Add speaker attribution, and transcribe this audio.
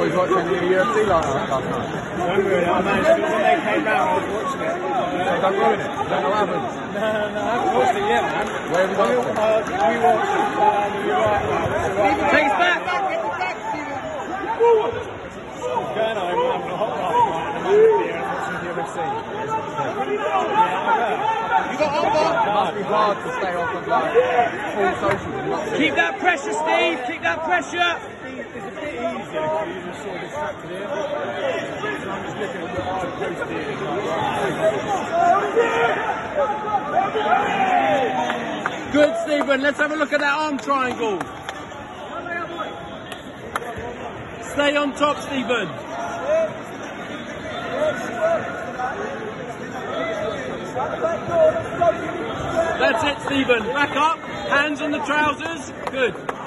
Speaker 1: boys watching any of the UFC last night?
Speaker 2: I managed to, when they came round, I was watching it.
Speaker 1: They don't ruin it? Don't know what happened?
Speaker 2: No, I haven't watched it yet, man.
Speaker 1: Where have you watched it?
Speaker 2: We watched
Speaker 3: Take us back!
Speaker 2: going home, I'm having a hot bath tonight, and I'm having a beer and watching the UFC.
Speaker 3: You got on board?
Speaker 1: It must be hard to stay off of like full social and not see
Speaker 3: Keep that pressure, Steve! Keep that pressure!
Speaker 2: It's a bit easier because you just sort of distracted here. So I'm just looking at what I've posted and
Speaker 3: Good, Stephen. Let's have a look at that arm triangle. Stay on top, Stephen. That's it, Stephen. Back up. Hands on the trousers. Good.